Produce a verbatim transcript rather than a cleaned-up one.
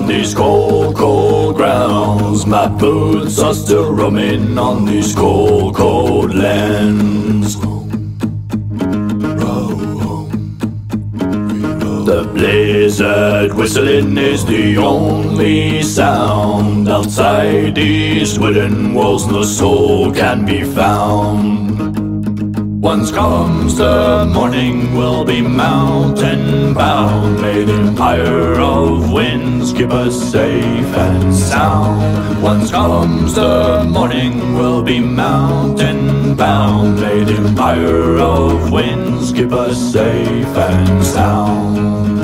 on these cold, cold grounds. My boots are still roaming on these cold, cold lands. The blizzard whistling is the only sound. Outside these wooden walls no soul can be found. Once comes the morning, we'll be mountain bound. May the empire of winds keep us safe and sound. Once comes the morning, we'll be mountain bound. May the empire of winds keep us safe and sound.